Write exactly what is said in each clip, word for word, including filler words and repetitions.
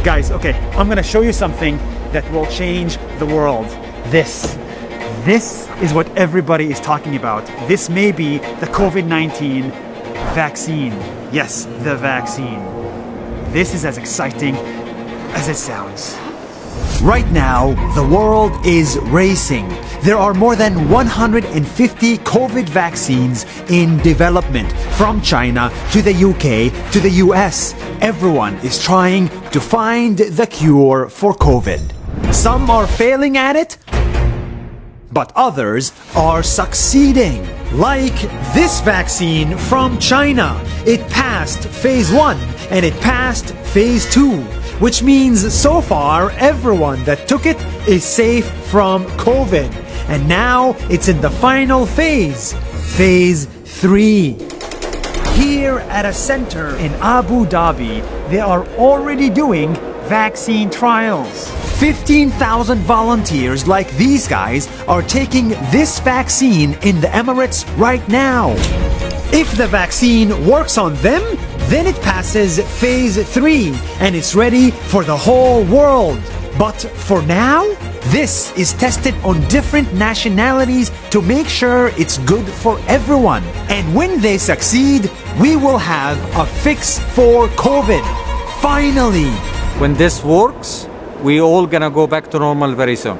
Guys, okay, I'm gonna show you something that will change the world. This. This is what everybody is talking about. This may be the COVID nineteen vaccine. Yes, the vaccine. This is as exciting as it sounds. Right now, the world is racing. There are more than one hundred fifty COVID vaccines in development, from China to the U K to the U S. Everyone is trying to find the cure for COVID. Some are failing at it, but others are succeeding. Like this vaccine from China. It passed phase one and it passed phase two, which means so far everyone that took it is safe from COVID. And now it's in the final phase, phase three. Here at a center in Abu Dhabi, they are already doing vaccine trials. fifteen thousand volunteers like these guys are taking this vaccine in the Emirates right now. If the vaccine works on them, then it passes phase three and it's ready for the whole world. But for now, this is tested on different nationalities to make sure it's good for everyone. And when they succeed, we will have a fix for COVID. Finally! When this works, we all gonna go back to normal very soon.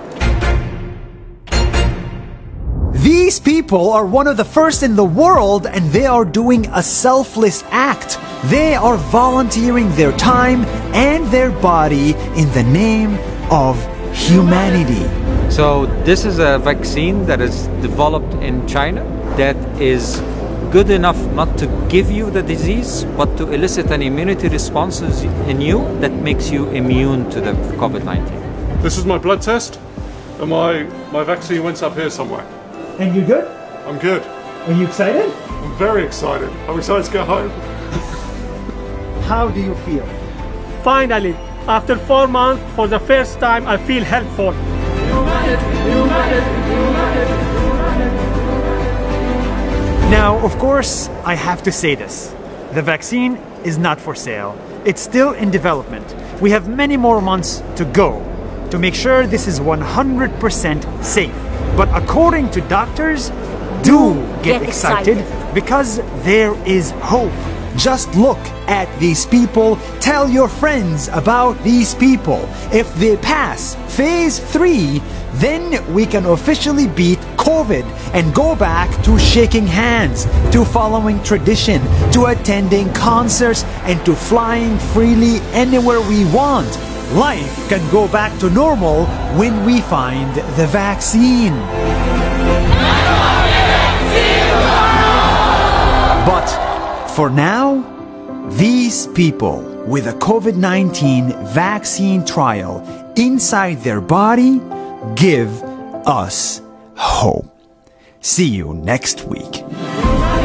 These people are one of the first in the world, and they are doing a selfless act. They are volunteering their time and their body in the name of humanity. So this is a vaccine that is developed in China that is good enough not to give you the disease, but to elicit an immunity response in you that makes you immune to the COVID nineteen. This is my blood test, and my, my vaccine went up here somewhere. And you good? I'm good. Are you excited? I'm very excited. I'm excited to go home. How do you feel? Finally, after four months, for the first time, I feel helpful. Now, of course, I have to say this. The vaccine is not for sale. It's still in development. We have many more months to go to make sure this is one hundred percent safe. But according to doctors, do get, get excited, excited because there is hope. Just look at these people. Tell your friends about these people. If they pass phase three, then we can officially beat COVID and go back to shaking hands, to following tradition, to attending concerts, and to flying freely anywhere we want. Life can go back to normal when we find the vaccine. But for now, these people with a COVID nineteen vaccine trial inside their body give us hope. See you next week.